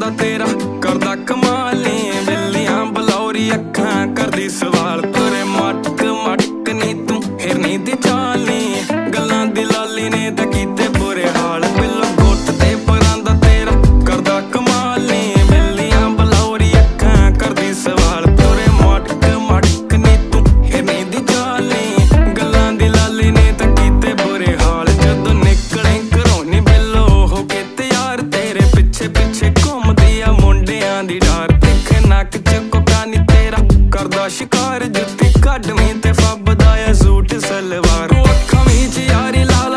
परांदा तेरा करदा कमाल नी बिल्लियां बलौरी अखां करदी सवाल तुरे मटक मटक नी तू हिरनी दी चाल नी गल्लां दी लाली ने तां कीते बुरे हाल बिल्लो गुट ते परांदा तेरा करदा कमाल नी बिल्लियां बलौरी अखां करदी सवाल तुरे मटक मटक नी तू हिरनी दी चाल नी गल्लां दी लाली ने तां कीते बुरे हाल जदों निकले घरों नी बिल्लो हो के तैयार तेरे पिछे पिछे घूमदी आ मुंडियां दी डार दिखे नक च कोका नी तेरा करदा शिकार जुत्ती कड्ड मीं